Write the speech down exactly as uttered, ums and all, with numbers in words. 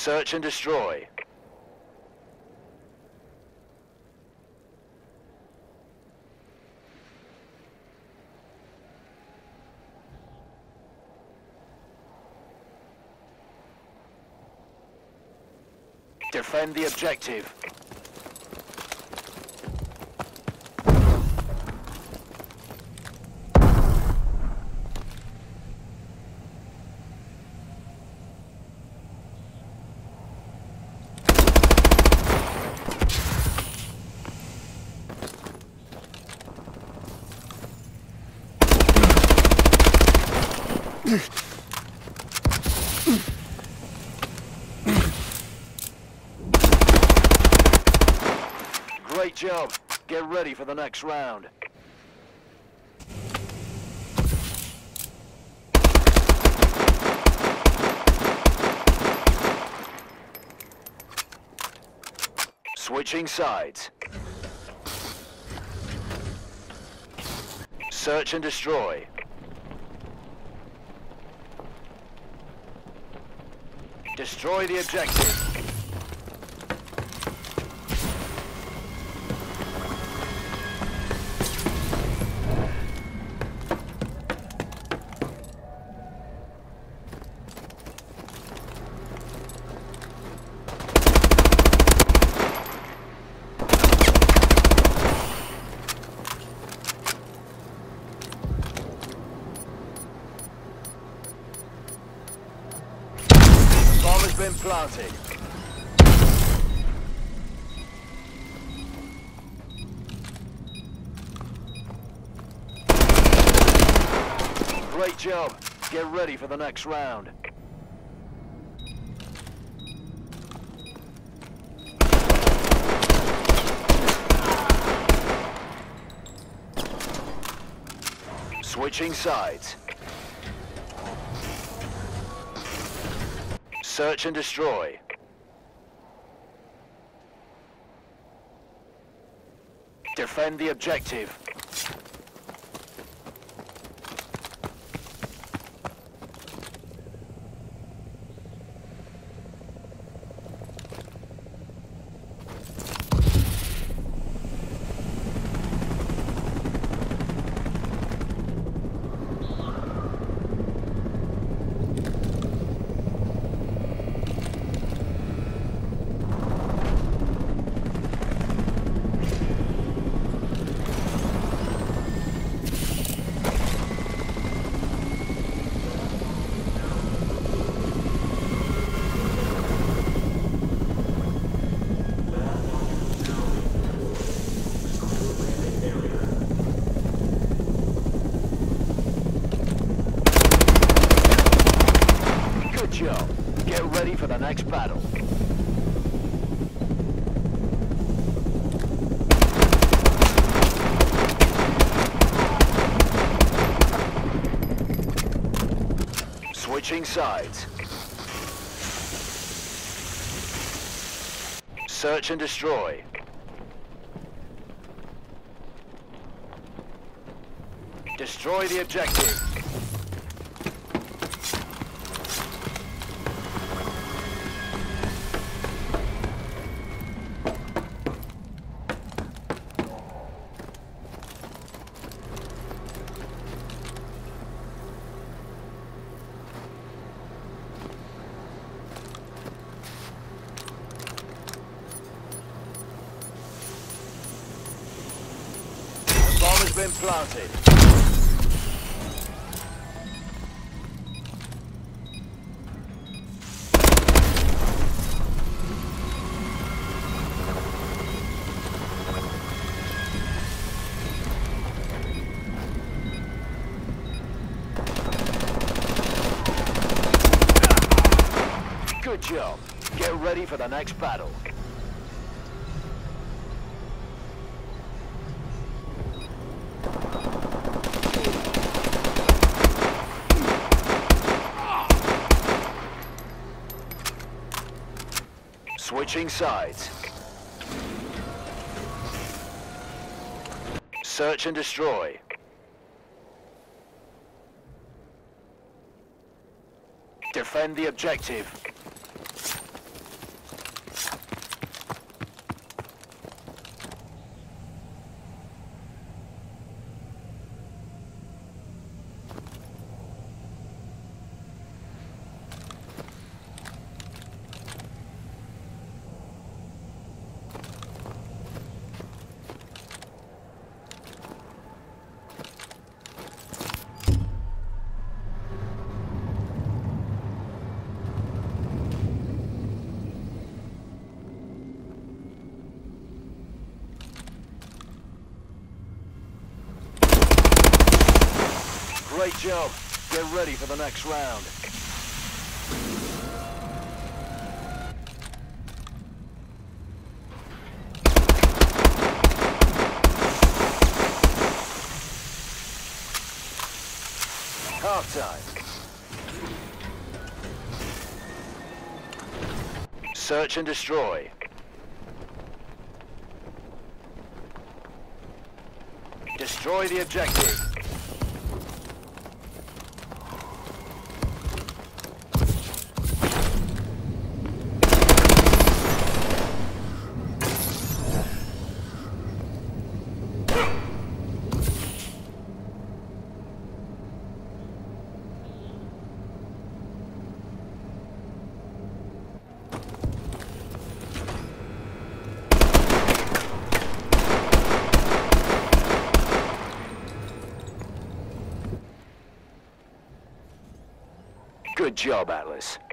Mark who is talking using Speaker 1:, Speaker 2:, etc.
Speaker 1: Search and destroy. Defend the objective. Great job. Get ready for the next round. Switching sides. Search and destroy. Destroy the objective. Bomb has been planted. Great job. Get ready for the next round. Switching sides. Search and destroy. Defend the objective. Good job. Get ready for the next battle. Switching sides. Search and destroy. Destroy the objective. Bomb has been planted. Good job. Get ready for the next battle. Switching sides. Search and destroy. Defend the objective. Great job. Get ready for the next round. Half-time. Search and destroy. Destroy the objective. Good job, Atlas.